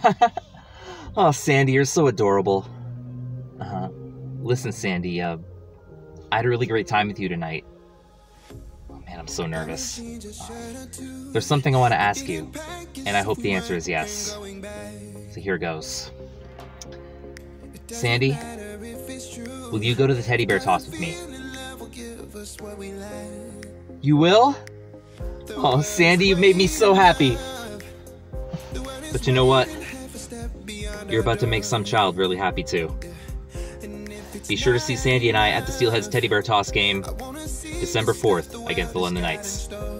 Oh, Sandy, you're so adorable. Listen, Sandy, I had a really great time with you tonight. Oh man, I'm so nervous. There's something I want to ask you, and I hope the answer is yes. So here goes. Sandy, will you go to the teddy bear toss with me? You will? Oh, Sandy, you made me so happy. But you know what? You're about to make some child really happy too. Be sure to see Sandy and I at the Steelheads teddy bear toss game December 4th against the London Knights.